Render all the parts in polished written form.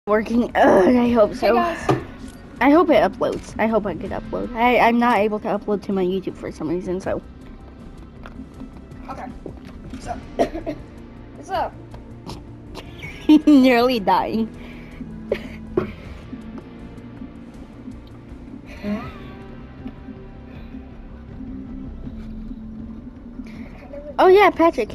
Working. Ugh, I hope so. Hey guys. I hope it uploads. I hope I could upload. I'm not able to upload to my YouTube for some reason, so. Okay. So, what's up? Nearly dying. Oh yeah, Patrick.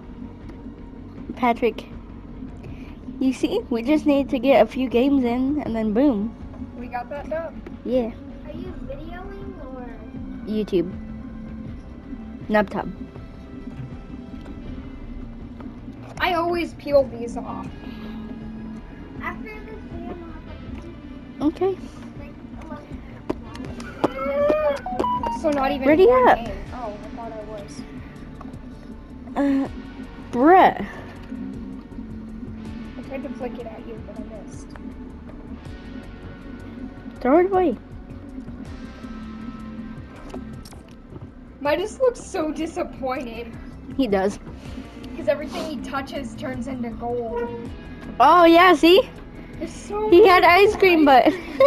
You see, we just need to get a few games in, and then boom. We got that done. Yeah. Are you videoing or? YouTube. Nubtub. I always peel these off. After this video, Okay. So not even Ready one up. game. Oh, I thought I was. Bruh. I tried to flick it at you, but I missed. Throw it away. Midas looks so disappointed He does. because everything he touches turns into gold. Oh yeah, see? It's so He had ice cream, but.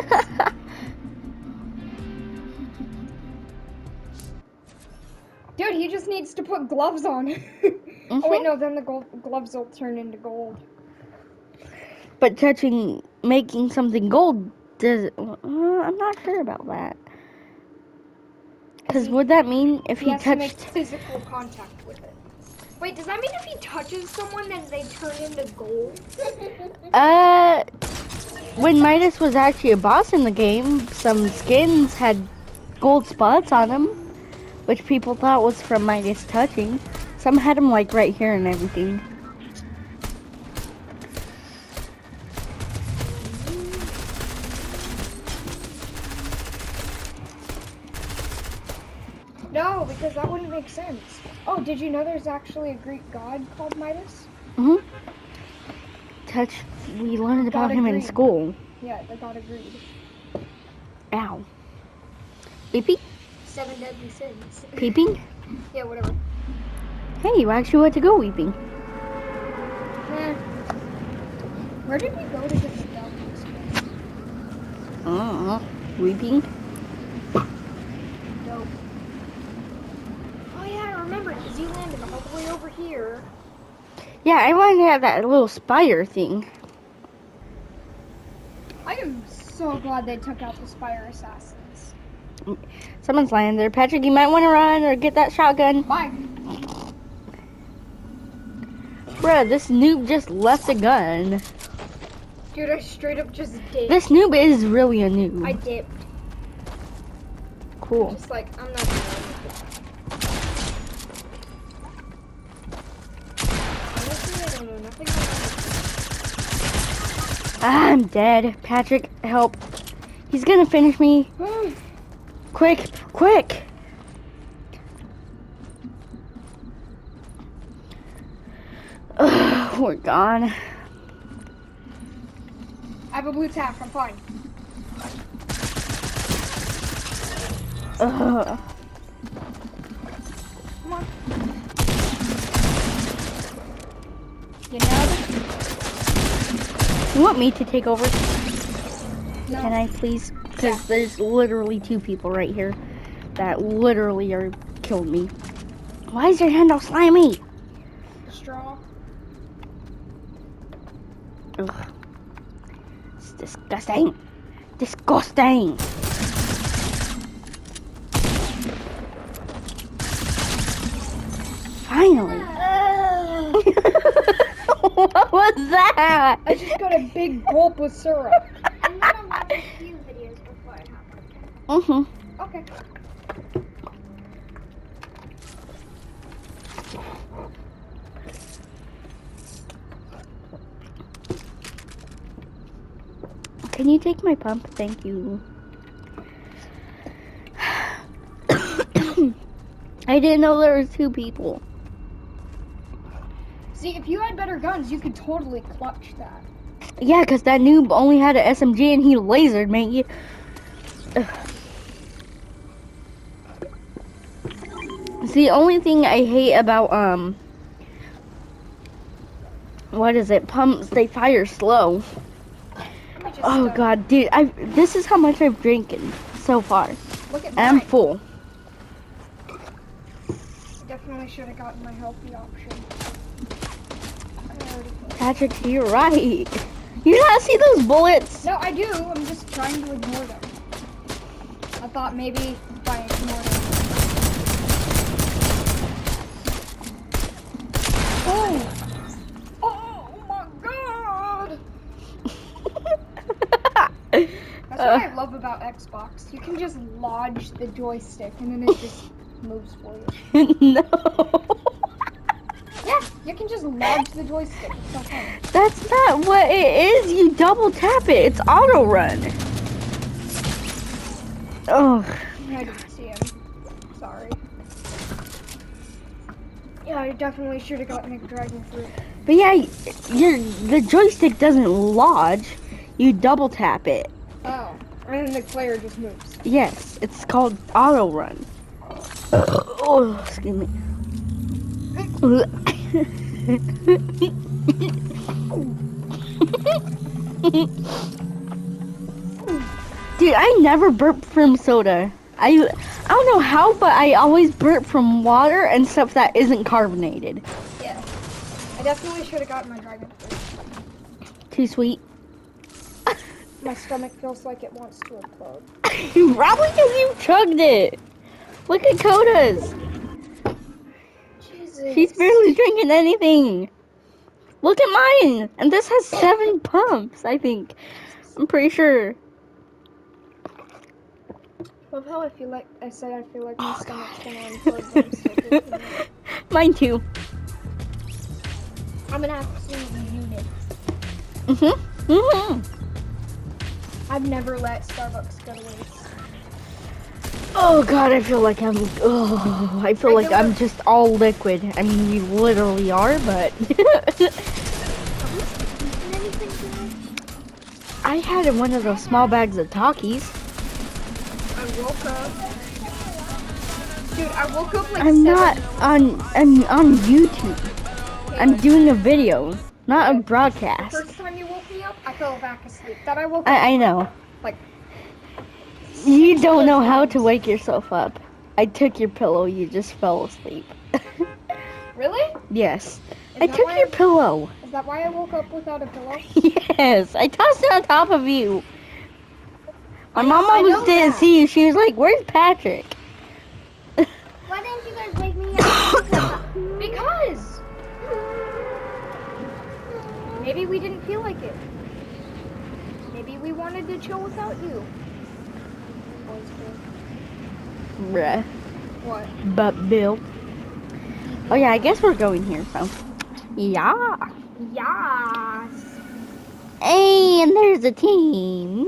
Dude, he just needs to put gloves on. Oh wait, no, then the gloves will turn into gold. But making something gold does. I'm not sure about that. Because would that mean if He he has to make touched? physical contact with it. Wait, does that mean if he touches someone, then they turn into gold? When Midas was actually a boss in the game, some skins had gold spots on them, which people thought was from Midas touching. Some had them like right here and everything. No, because that wouldn't make sense. Oh, did you know there's actually a Greek god called Midas? Mhm. We learned about him in agreed. school. Yeah, the god agreed. Ow. Peeping? 7 deadly sins. Peeping? Yeah, whatever. Hey, you actually went to go weeping. Where did we go to get the dog? Weeping? Dope. Oh yeah, I remember, because you landed all the way over here. Yeah, I wanted to have that little spire thing. I am so glad they took out the Spire Assassins. Someone's lying there. Patrick, you might want to run or get that shotgun. Bye. Bruh, this noob just left a gun. Dude, I straight up just dipped. This noob is really a noob. I dipped. Cool. Just like, I'm not gonna honestly, I don't know nothing about I'm dead. Patrick, help. He's gonna finish me. it. Quick, quick. Ugh, we're gone. I have a blue tack, I'm fine. Ugh. Come on. You know? You want me to take over? No. Can I please? Because there's literally 2 people right here that literally are killed me. Why is your hand all slimy? Straw. Ugh. It's disgusting. Disgusting. Finally. What was that? I just got a big gulp of syrup. I'm gonna watch a few videos before I hop on. Okay. Can you take my pump? Thank you. I didn't know there was 2 people. See, if you had better guns, you could totally clutch that. Yeah, because that noob only had an SMG and he lasered me. See, the only thing I hate about, what is it, pumps, they fire slow. just Oh god, dude, this is how much I've drinking so far. Look at And I'm mine. full. Definitely should have gotten my healthy option. Patrick, you're right. You not see those bullets? No, I do. I'm just trying to ignore them. I thought maybe if I ignore them. Oh! Oh my god! That's what I love about Xbox. You can just lodge the joystick and then it just moves for you. No. Yeah, you can just lodge the joystick. It's so fun. That's not what it is. You double tap it. It's auto run. Oh. I didn't see him. Sorry. Yeah, I definitely should have gotten a dragon fruit. But yeah, the joystick doesn't lodge. You double tap it. Oh, and then the player just moves. Yes, it's called auto run. Oh, excuse me. Dude, I never burp from soda. I don't know how, but I always burp from water and stuff that isn't carbonated. Yeah. I definitely should have gotten my dragon fruit. Too sweet. My stomach feels like it wants to explode. Probably because you chugged it. Look at Coda's. Jesus. She's barely drinking anything. Look at mine. And this has 7 pumps, I think. I'm pretty sure. Love how I feel like I said I feel like my stomach's gonna implode. But I'm still drinking it. Mine too. I'm an absolute unit. I've never let Starbucks go to waste. Oh god, I feel like I'm I'm just all liquid. I mean, you literally are, but I had one of those small bags of Takis. I woke up. Dude, I woke up like I'm 7 not on YouTube. I'm doing a video, not a broadcast. The first time you woke me up, I fell back asleep. Then I woke up. I know. Like, You don't know how to wake yourself up. I took your pillow, you just fell asleep. really? Yes. Is I that took why your pillow. Is that why I woke up without a pillow? Yes, I tossed it on top of you. My mom I know almost didn't that. see you. She was like, "Where's Patrick?" Why didn't you guys wake me up? Because maybe we didn't feel like it. Maybe we wanted to chill without you. Bruh. What? But Bill. Oh yeah, I guess we're going here, so. Yeah. Yes. Hey, and there's a team.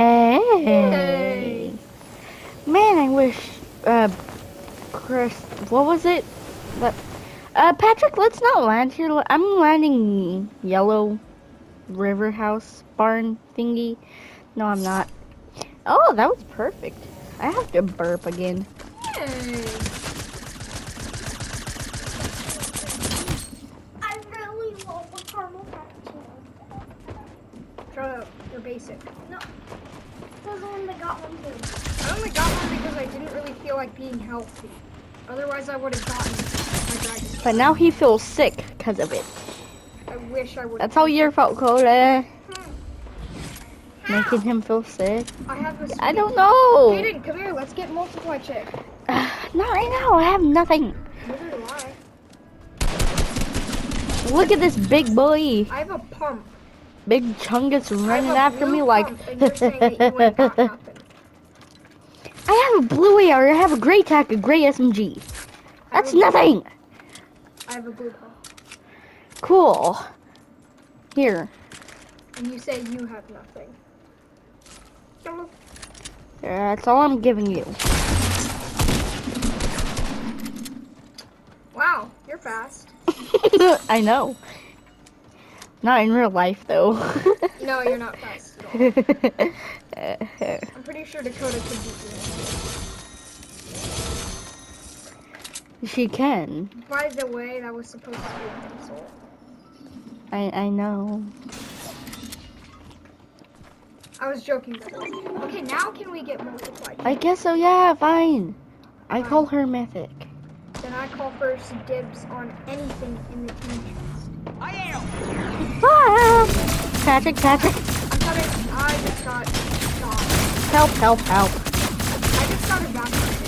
Yay. Man, I wish, Chris, what was it? Patrick, let's not land here. I'm landing Yellow River House barn thingy. No, I'm not. Oh, that was perfect. I have to burp again. Yay. I really want a caramel cappuccino. Shut up. You're basic. No. There's one that got one too. I only got one because I didn't really feel like being healthy. Otherwise, I would have gotten my dragon. But now he feels sick because of it. I wish I would. That's all your fault, Coda. Making him feel sick. I have a. I don't know. Jaden, come here. Let's get multiply check. Not right now. I have nothing. Neither do I. Look at this big boy. I have a pump. Big Chungus running I have a after me blue like. pump, and you're saying that you ain't got nothing. I have a blue AR. I have a gray tac, a gray SMG. That's I have a- nothing. I have a blue pump. Cool. Here. And you say you have nothing. That's all I'm giving you. Wow, you're fast. I know. Not in real life, though. No, you're not fast at all. I'm pretty sure Dakota could beat you. She can. By the way, that was supposed to be an insult. I know. I was joking. Okay, now can we get multiplied? I guess so, yeah, fine. I call her Mythic. Then I call first dibs on anything in the team chest. Ah! Patrick. I just got shot. Help. I just got evaporated.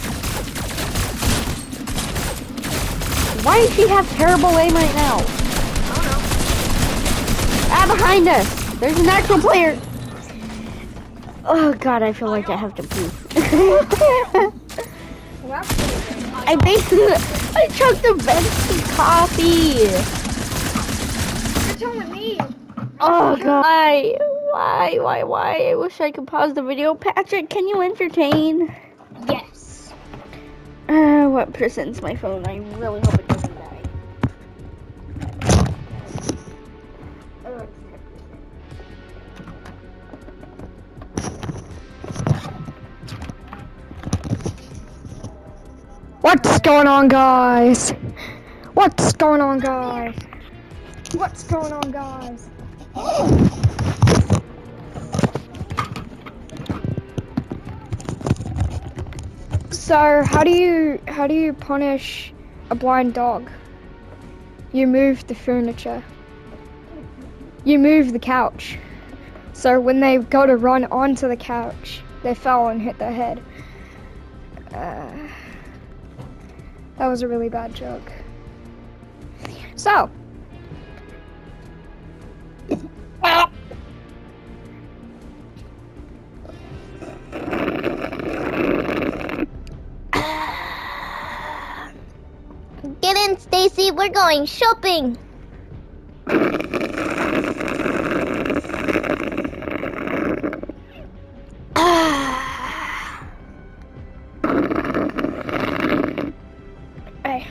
Why does she have terrible aim right now? I don't know. Ah, behind us! There's an actual player! Oh god, I feel like I have to poop. Well, that's pretty good. I chugged the Benson coffee! You're telling me. Oh god. Why? I wish I could pause the video. Patrick, can you entertain? Yes. What percent's my phone? I really hope it doesn't die. Oh, it's 10%. What's going on, guys? What's going on, guys? What's going on, guys? So, how do you punish a blind dog? You move the furniture. You move the couch. So when they go to run onto the couch, they fell and hit their head. That was a really bad joke. So. Get in, Stacy. We're going shopping. Hey.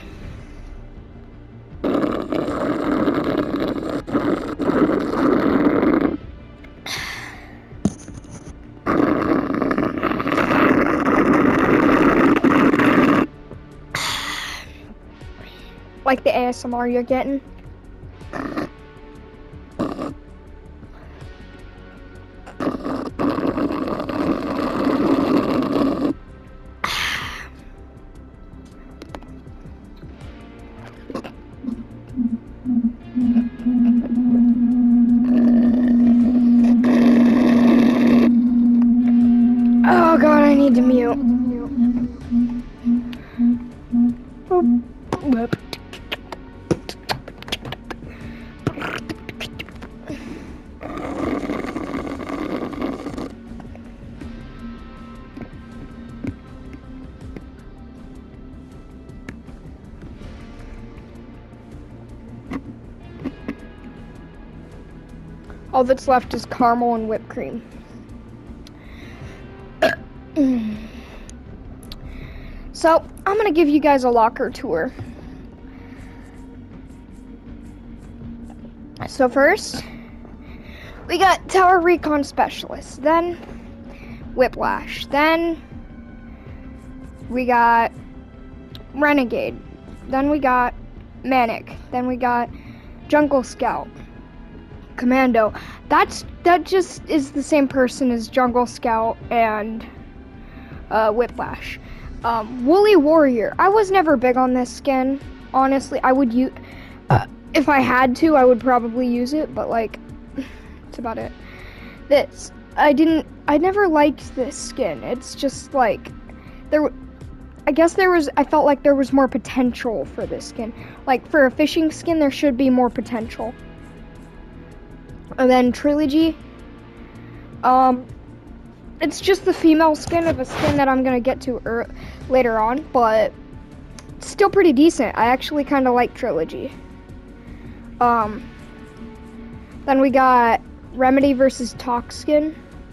Like the ASMR you're getting? Oh god, I need to mute. Whoop. All that's left is caramel and whipped cream. So, I'm gonna give you guys a locker tour. So first, we got Tower Recon Specialist, then Whiplash, then we got Renegade, then we got Manic, then we got Jungle Scout, Commando. That just is the same person as Jungle Scout and Whiplash. Woolly Warrior. I was never big on this skin. Honestly, I would use if I had to, I would probably use it, but like that's about it. This I never liked this skin. It's just like I felt like there was more potential for this skin. Like for a fishing skin, there should be more potential. And then Trilogy. It's just the female skin of a skin that I'm gonna get to later on, but it's still pretty decent. I actually kind of like Trilogy. Then we got Remedy versus Tox skin.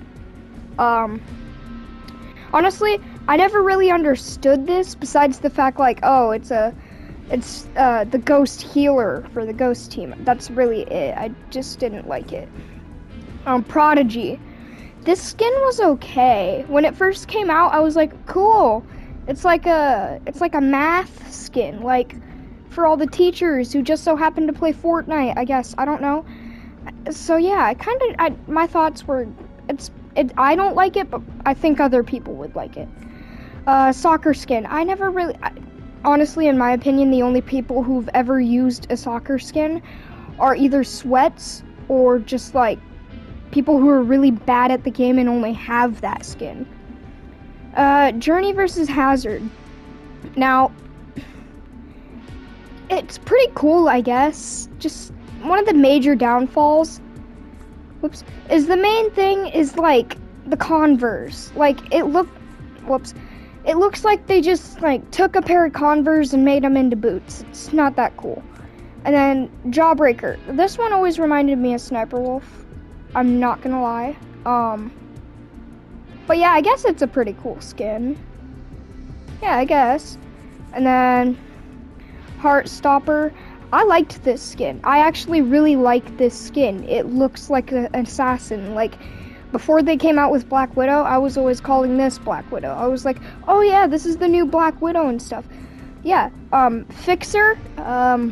Honestly, I never really understood this besides the fact like, oh, it's the ghost healer for the ghost team. That's really it. I just didn't like it. Prodigy. This skin was okay. When it first came out, I was like, cool. It's like a math skin, like for all the teachers who just so happen to play Fortnite, I guess. I don't know. So yeah, my thoughts were I don't like it, but I think other people would like it. Soccer skin. Honestly, in my opinion, the only people who've ever used a soccer skin are either sweats or just like people who are really bad at the game and only have that skin. Journey versus Hazard. Now, it's pretty cool, I guess. Just one of the major downfalls, is the main thing is like the Converse. Like it looks like they just like took a pair of Converse and made them into boots. It's not that cool. And then Jawbreaker. This one always reminded me of Sniper Wolf. I'm not gonna lie. But yeah, I guess it's a pretty cool skin. Yeah, I guess. And then Heartstopper. I liked this skin. I actually really like this skin. It looks like an assassin. Like, before they came out with Black Widow, I was always calling this Black Widow. I was like, oh yeah, this is the new Black Widow and stuff. Yeah, Fixer. I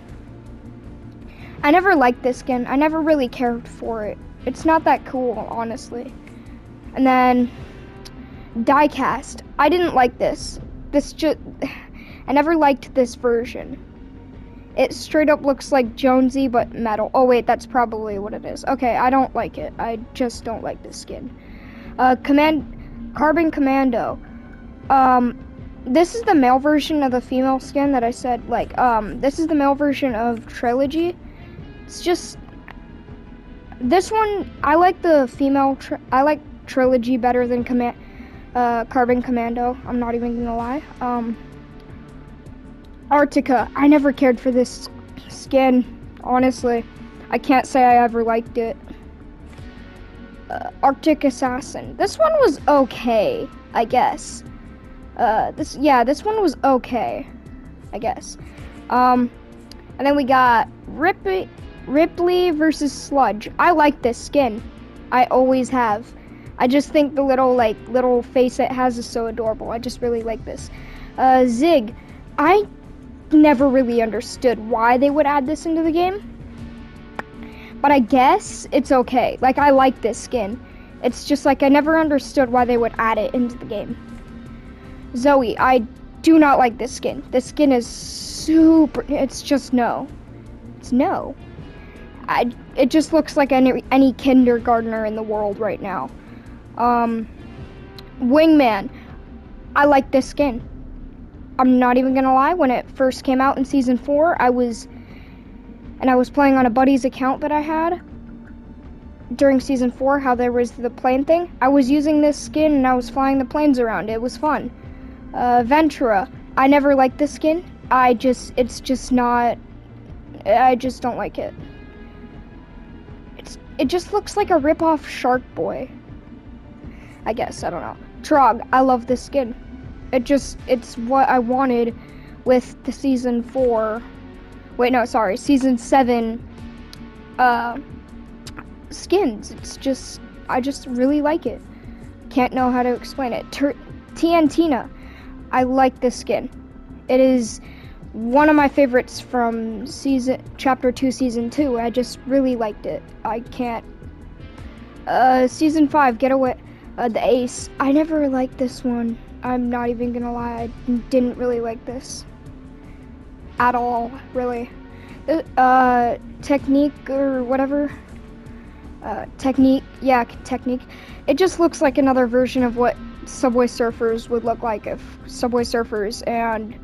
never liked this skin. I never really cared for it. It's not that cool, honestly. And then Diecast. I didn't like this. I never liked this version. It straight up looks like Jonesy, but metal. Oh wait, that's probably what it is. Okay, I don't like it. I just don't like this skin. Carbon Commando. This is the male version of the female skin that I said, like, this is the male version of Trilogy. It's just, this one, I like the female, I like Trilogy better than Carbon Commando. I'm not even gonna lie. Arctica. I never cared for this skin, honestly. I can't say I ever liked it. Arctic Assassin. This one was okay, I guess. This one was okay, I guess. And then we got Ripley versus Sludge. I like this skin. I always have. I just think the little face it has is so adorable. I just really like this. Zig. I never really understood why they would add this into the game, but I guess it's okay. Like, I like this skin. It's just like I never understood why they would add it into the game. Zoe. I do not like this skin. This skin is super, it's just no. It's no. It just looks like any kindergartner in the world right now. Wingman. I like this skin. I'm not even gonna lie, when it first came out in Season 4, I was playing on a buddy's account that I had during Season 4, how there was the plane thing. I was using this skin and I was flying the planes around. It was fun. Ventura. I never liked this skin. I just don't like it. It just looks like a rip-off Shark Boy. I guess, I don't know. Trog. I love this skin. It's what I wanted with the Season 7 skins. I just really like it. Can't know how to explain it. Tiantina. I like this skin. It is one of my favorites from Chapter 2, Season 2. I just really liked it. I can't. Season 5, Getaway. The Ace. I never liked this one. I'm not even gonna lie, I didn't really like this at all, really. Technique or whatever. Technique. It just looks like another version of what Subway Surfers would look like if Subway Surfers and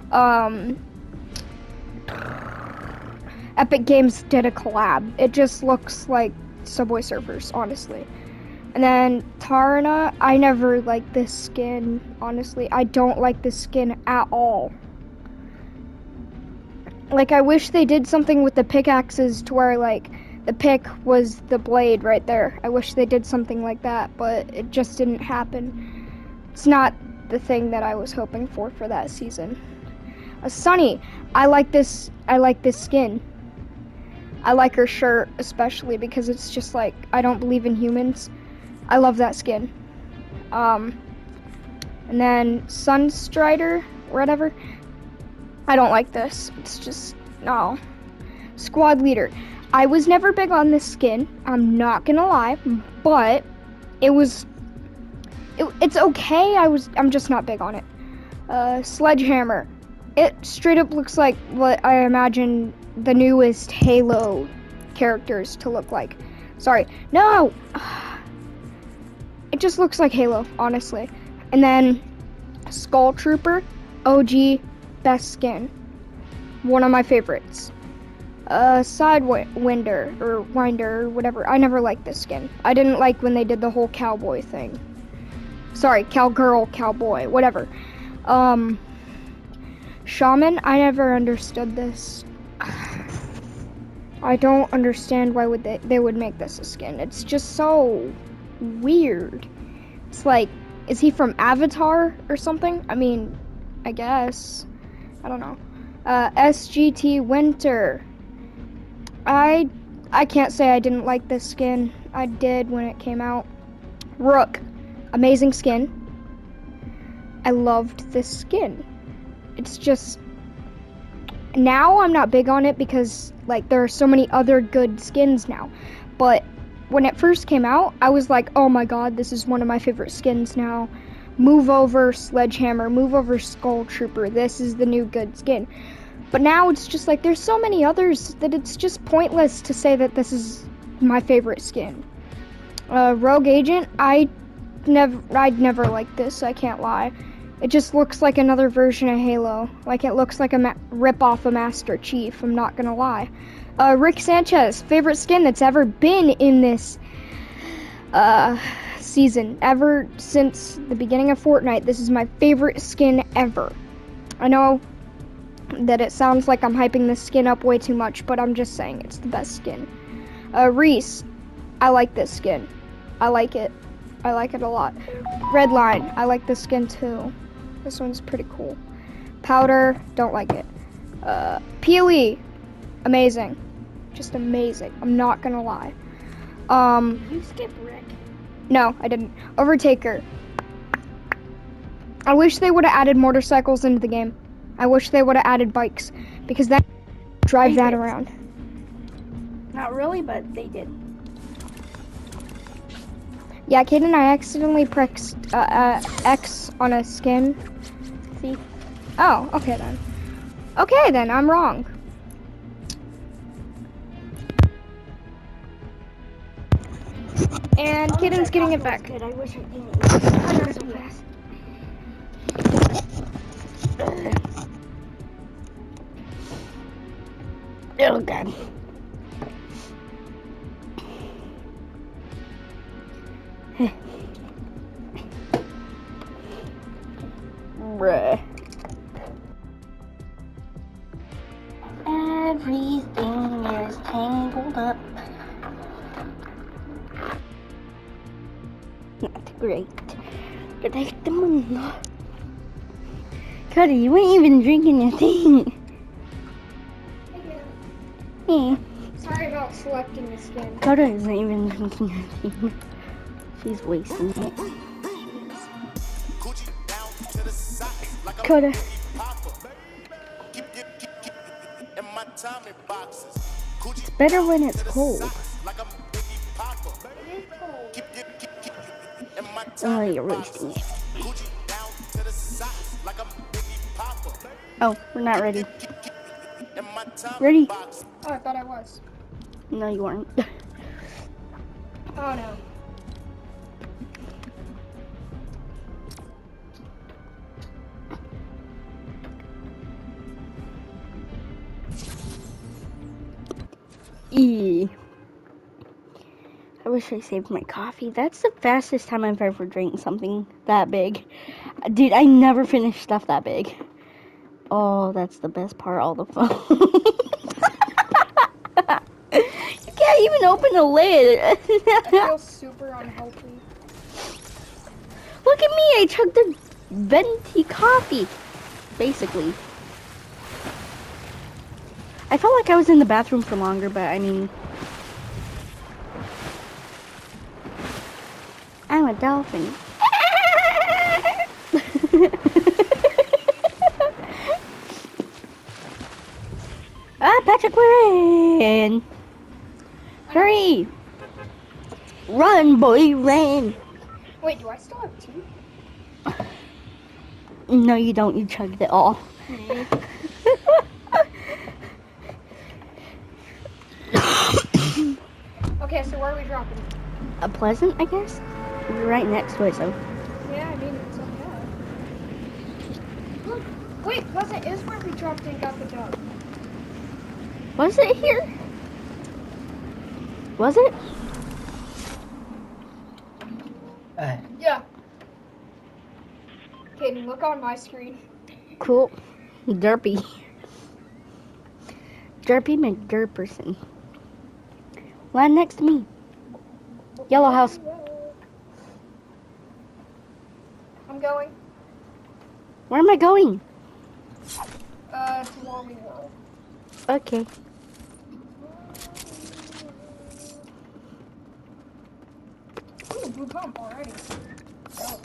Epic Games did a collab. It just looks like Subway Surfers, honestly. And then Tarna, I never liked this skin, honestly. I don't like this skin at all. Like, I wish they did something with the pickaxes to where, like, the pick was the blade right there. I wish they did something like that, but it just didn't happen. It's not the thing that I was hoping for that season. Sunny, I like this skin. I like her shirt, especially because it's just like, I don't believe in humans. I love that skin. And then Sunstrider, whatever. I don't like this. It's just, no. Squad Leader. I was never big on this skin. I'm not gonna lie. But it's okay. I'm just not big on it. Sledgehammer. It straight up looks like what I imagine the newest Halo characters to look like. Sorry. No! It just looks like Halo, honestly. And then Skull Trooper, OG, best skin. One of my favorites. Sidewinder, or Winder, or whatever. I never liked this skin. I didn't like when they did the whole cowboy thing. Sorry, cowgirl, cowboy, whatever. Shaman, I never understood this. I don't understand why would they would make this a skin. It's just so weird. It's like, is he from Avatar or something? I mean, I guess. I don't know. SGT Winter. I can't say I didn't like this skin. I did when it came out. Rook. Amazing skin. I loved this skin. It's just, now I'm not big on it because like there are so many other good skins now. But when it first came out, I was like, oh my god, this is one of my favorite skins now. Move over Sledgehammer, move over Skull Trooper. This is the new good skin. But now it's just like there's so many others that it's just pointless to say that this is my favorite skin. Rogue Agent, I'd never liked this, I can't lie. It just looks like another version of Halo. Like it looks like a rip-off of Master Chief, I'm not gonna lie. Rick Sanchez, favorite skin that's ever been in this season. Ever since the beginning of Fortnite, this is my favorite skin ever. I know that it sounds like I'm hyping this skin up way too much, but I'm just saying it's the best skin. Reese, I like this skin. I like it. I like it a lot. Redline, I like this skin too. This one's pretty cool. Powder, don't like it. Peely, amazing. Just amazing. I'm not gonna lie. You skipped Rick. No, I didn't. Overtaker. I wish they would have added motorcycles into the game. I wish they would have added bikes, because then drive that around. Not really, but they did. Yeah, Kaden, I accidentally pressed X on a skin. See? Oh, okay then. Okay then, I'm wrong. And Kaden's getting it back. Good. I wish I didn't. So fast. Oh god. Bruh. Everything is tangled up. Not great. But I the moon. Cody, you ain't even drinking your thing. Yeah. Sorry about selecting the skin. Coda isn't even drinking her tea. She's wasting it. Coda. It's better when it's cold. Oh, you're wasting it. Oh, we're not ready. Ready? Oh, I thought I was. No, you weren't. Oh no. I wish I saved my coffee. That's the fastest time I've ever drank something that big. Dude, I never finished stuff that big. Oh, that's the best part, all the fun. You can't even open the lid. I feel super unhealthy. Look at me, I chugged the venti coffee, basically. I felt like I was in the bathroom for longer, but I mean... I'm a dolphin. Patrick, we're in. Hurry! Run, boy, run! Wait, do I still have tea? No, you don't. You chugged it all. Okay, so where are we dropping? A Pleasant, I guess? You're right next to it, so. Yeah, I mean, it's okay. Look, wait, Pleasant is where we dropped and got the dog. Was it here? Was it? Yeah. Kaden, look on my screen. Cool. Derpy. Derpy McDerperson. Land next to me. Yellow house. I'm going. Where am I going? To Wally World. Okay. Ooh, blue pump already. Oh.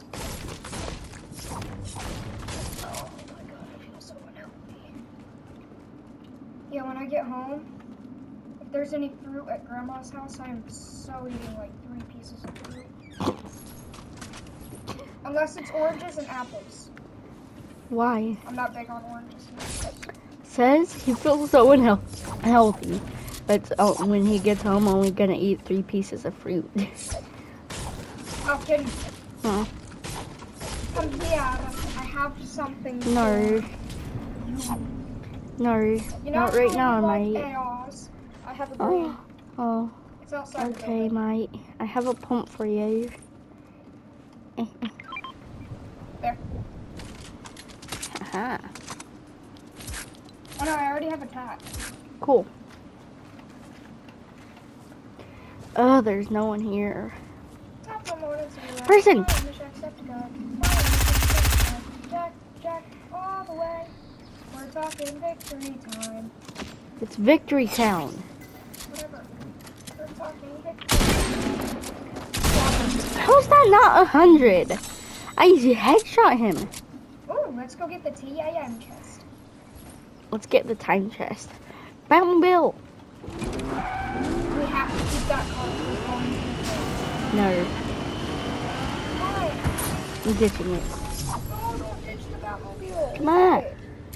Oh my god, I feel so unhealthy. Yeah, when I get home, if there's any fruit at Grandma's house, I am so eating like 3 pieces of fruit. Unless it's oranges and apples. Why? I'm not big on oranges and apples. Says he feels so unhealthy. But when he gets home, only gonna eat 3 pieces of fruit. Oh, kidding. Huh? Come here. I have something. No. No. You know Not right now, like mate. ARs? I have a green. Oh. It's outside the Okay, building. mate. I have a pump for you. There. Haha. Oh no, I already have a tat. Cool. Oh, there's no one here. Top of morning to you. Person! Jack, Jack, all the way. We're talking victory time. It's Victory Town. Whatever. We're talking victory. How's that not 100? I headshot him. Ooh, let's go get the TAM chest. Let's get the time chest. Mountain Bill. We have to keep that car from going to the place. No, Why? I'm ditching it. Oh, don't ditch the Batmobile. Come on. Okay.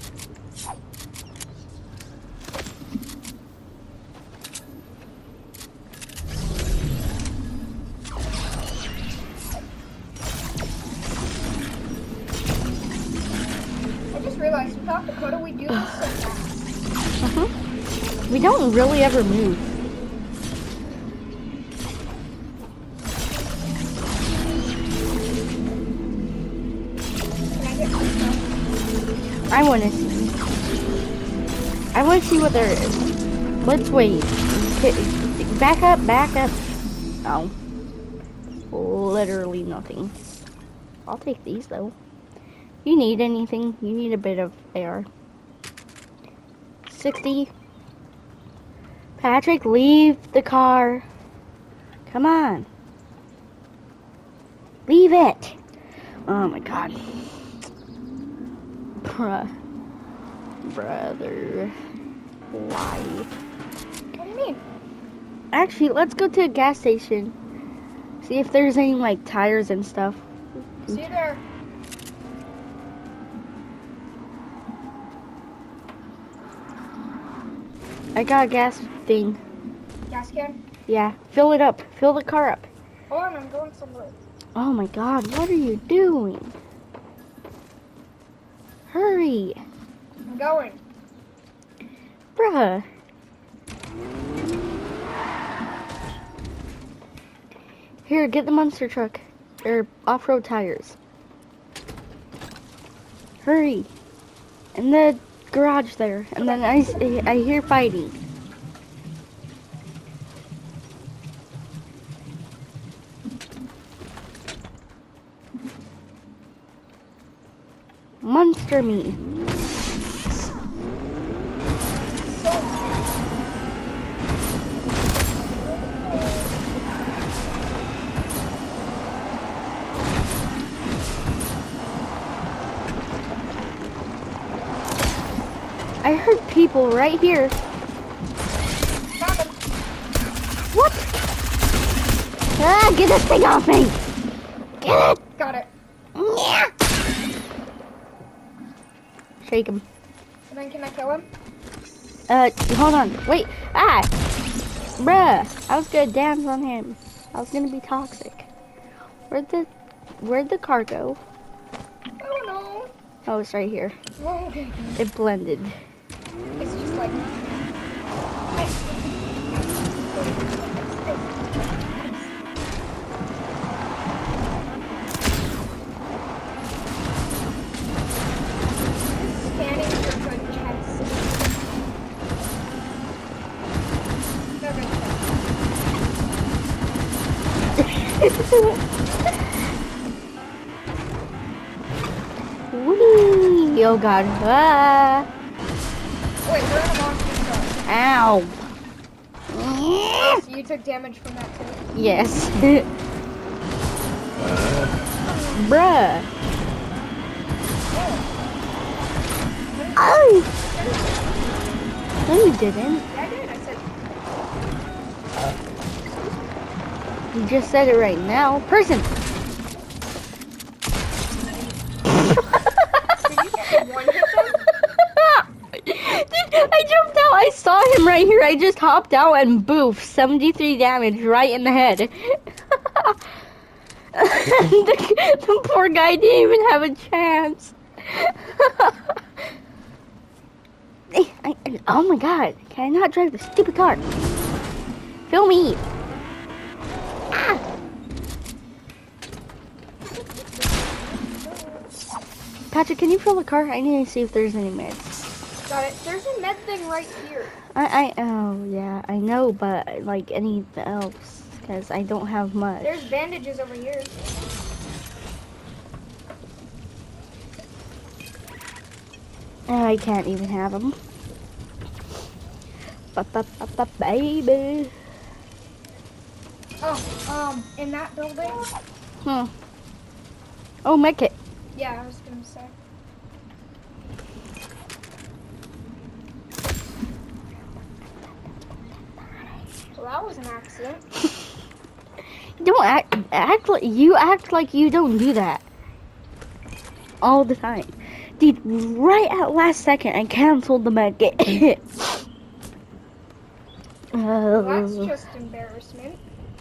I just realized without Dakota we do this so fast. We don't really ever move. Can I get my stuff? I want to see. I want to see what there is. Let's wait. Back up, back up. Oh. Literally nothing. I'll take these though. You need anything? You need a bit of AR. 60. Patrick, leave the car. Come on. Leave it. Oh my god. Brother. Why? What do you mean? Actually, let's go to a gas station. See if there's any like tires and stuff. See you there. I got a gas thing. Gas can? Yeah, fill it up. Fill the car up. Hold on, I'm going somewhere. Oh my god, what are you doing? Hurry. I'm going. Bruh. Here, get the monster truck. Or off-road tires. Hurry. In the garage there. And then I hear fighting. Monster meat. I heard people right here. What? Ah, get this thing off me! Get it! Got it. Yeah. Shake him. And then can I kill him? Hold on. Wait. Ah! Bruh. I was gonna dance on him. I was gonna be toxic. Where'd the car go? Oh no. Oh, it's right here. Oh, okay. It blended. It's just like. Scanning for good checks. No good Whee! Oh god. Ah. Wait, we're in a monster truck. Ow. So you took damage from that too? Yes. Bruh. Oh. No, you didn't. Yeah, I did. I said. You just said it right now. Person. Did you get one hit them? Dude, I jumped out. I saw him right here. I just hopped out and boof, 73 damage right in the head. the poor guy didn't even have a chance. Oh my god, can I not drive the stupid car? Fill me. Ah. Patrick, can you fill the car? I need to see if there's any meds. Got it. There's a med thing right here. Oh yeah, I know, but like anything else, because I don't have much. There's bandages over here. I can't even have them. Baby. Oh, in that building? Oh, medkit. Yeah, I was gonna say. Well, that was an accident. Don't act like you don't do that all the time, dude. Right at last second, I canceled the medkit. Well, that's just embarrassment.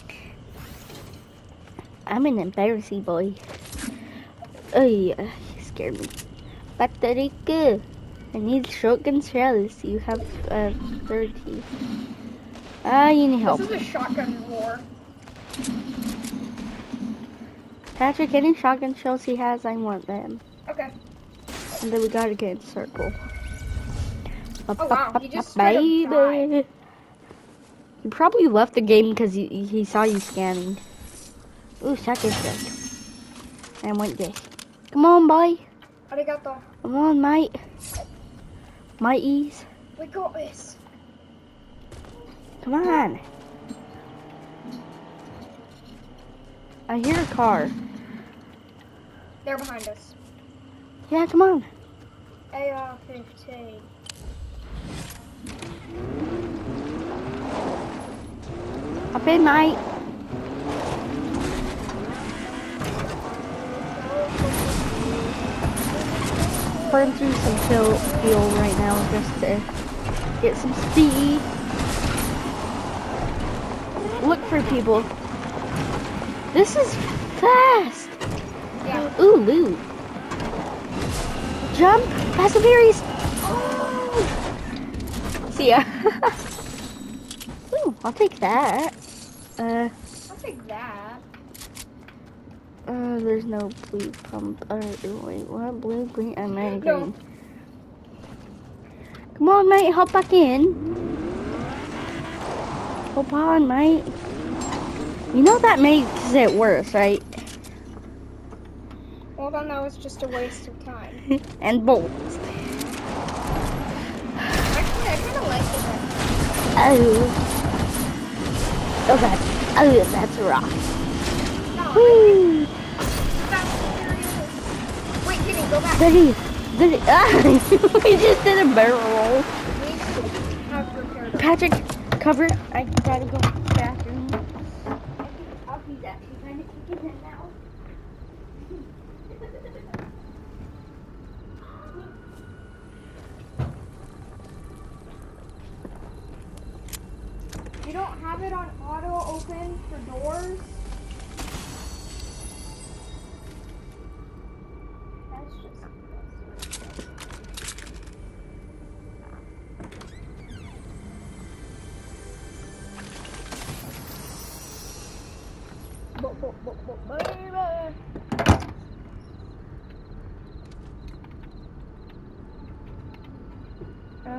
I'm an embarrassing boy. Oh yeah, you scared me. Patrick, I need shotgun shells. You have 30. You need help. This is a shotgun war. Patrick, any shotgun shells he has, I want them. Okay. And then we gotta get in circle. Oh wow, he just straight up died. Baby. He probably left the game because he saw you scanning. Ooh, second check. And went gay. Come on, boy. Arigato. Come on, mate. My ease. We got this. Come on. I hear a car. They're behind us. Yeah, come on. AR-15. Up in, mate. Burn through some fuel right now just to get some speed. Look for people. This is fast. Yeah. Ooh, loot. Jump. Fast and Furious. Oh. See ya. Ooh, I'll take that. I'll take that. There's no blue pump. Wait, what? Blue, green, and red, No. green. Come on, mate, hop back in. Hop on, mate. You know that makes it worse, right? Well, then that was just a waste of time. And bolts. Actually, I kind of like it. Oh. Oh, that's a rock. No, Whee! Wait, Kitty, go back. Did he? Ah! We just did a barrel roll. We have repaired it. Patrick, cover. I gotta go to the bathroom. I'll be actually trying to kick it in now.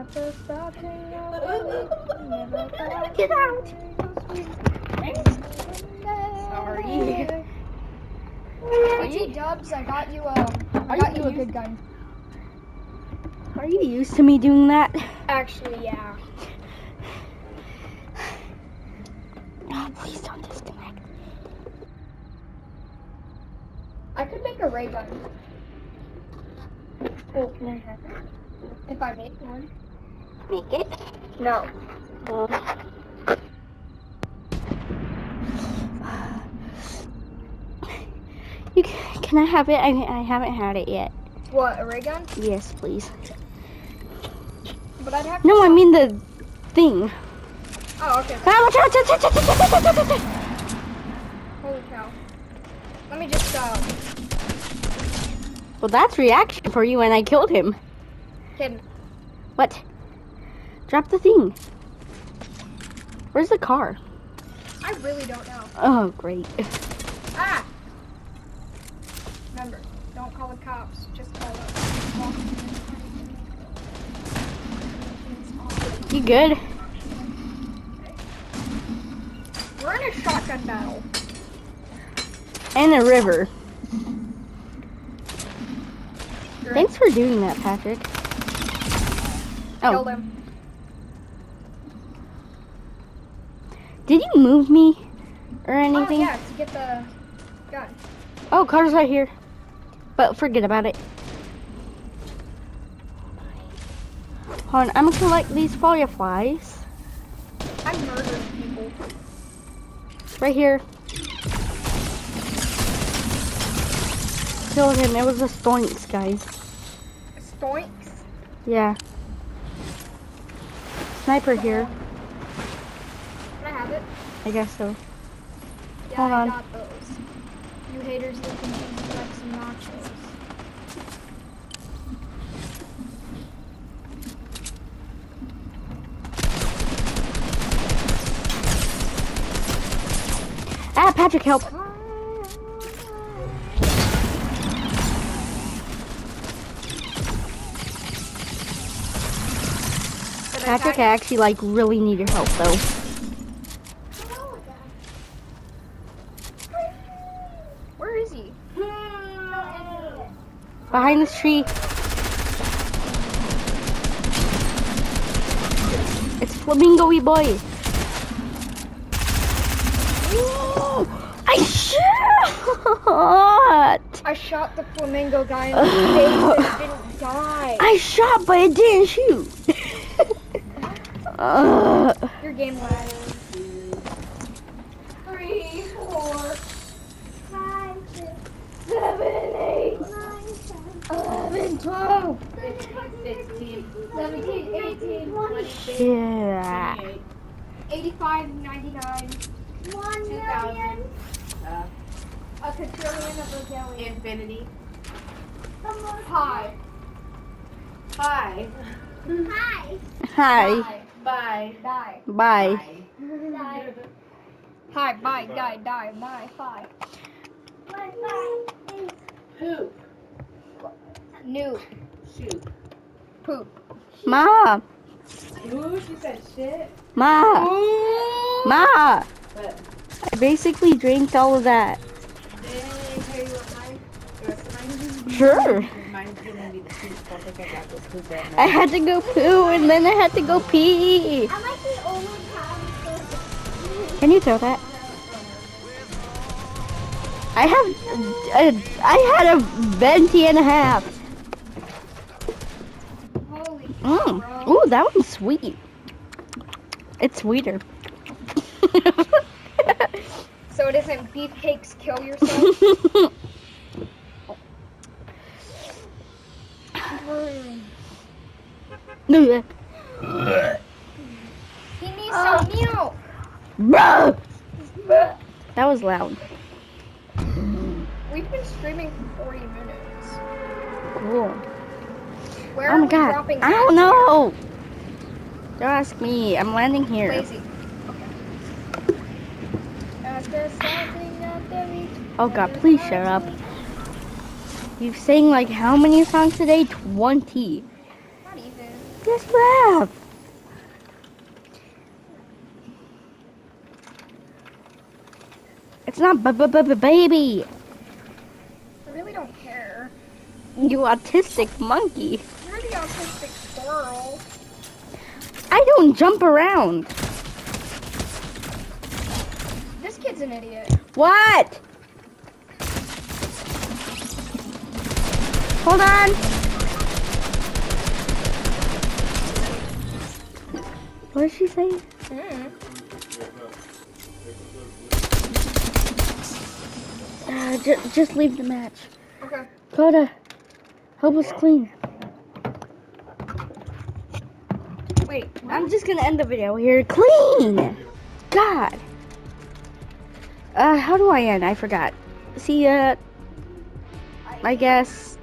After starting out, never thought Get out. Sorry. BT Dubs, I got you a good gun. Are you used to me doing that? Actually, yeah. Oh, please don't disconnect. I could make a ray gun Oh, can I have it? if I make one. Make it? No. Can I have it? I haven't had it yet. What, a ray gun? Yes, please. But I'd have to. No, I mean the thing. Oh, okay. Ah, watch out! Holy cow. Let me just, Well, that's reaction for you when I killed him. Kidding. What? Drop the thing. Where's the car? I really don't know. Oh, great. Ah! Remember, don't call the cops. Just call us. You good? We're in a shotgun battle. And a river. You're Thanks for doing that, Patrick. Killed Oh, him. did you move me or Oh, anything? yeah, to get the gun. Oh, car's right here. But forget about it. Hold on, I'm gonna collect these fireflies. I murdered people. Right here. Killed him. It was a stoinks, guys. Stoinks? Yeah. Sniper here. Can I have it? I guess so. Yeah, Hold I on. got those. You haters looking cheesy like some nachos. Ah, Patrick, help. Patrick, I actually like really need your help though. Where is he? Behind this tree. It's Flamingo-y boy. I shot! I shot the flamingo guy in the face and it didn't die. I shot, but it didn't shoot. Your game lag. 3, 4, 5, 6, 7, 8, 11, 12, 15, 17, 18, 20, Yeah. 85, 99, 1,000,000. a quadrillion of a billion. Infinity. Hi. Hi. Hi. Hi. Bye. Die. Bye. Die. Hi, bye, die, die, bye, bye. Poop. New. Shoot. Poop. Ma. Ooh, she said shit. Ma. Ma. But I basically drank all of that. did I tell you what mine? The rest of mine? Sure. Mine's gonna be the poop. I think I got this poop right now. I had to go poo and then I had to go pee. I like the only time. Can you throw that? I had a venti and a half. Holy Mm. bro. Ooh, that one's sweet. It's sweeter. So it isn't beefcakes kill yourself? No, He needs some milk. Bruh. That was loud. We've been streaming for 40 minutes. Cool. Where Oh are my we god. dropping I don't know. Don't ask me. I'm landing here. Lazy. Okay. After starting at the week, Oh god, please shut up. You sang like how many songs today? 20. not even. Yes, you have. It's not baby. I really don't care. You autistic monkey. You're the autistic squirrel. I don't jump around. This kid's an idiot. What? Hold on. What did she say? Just leave the match. Okay. Coda, help us clean. Wait, I'm just gonna end the video here. Clean! God. How do I end? I forgot. See ya. I guess.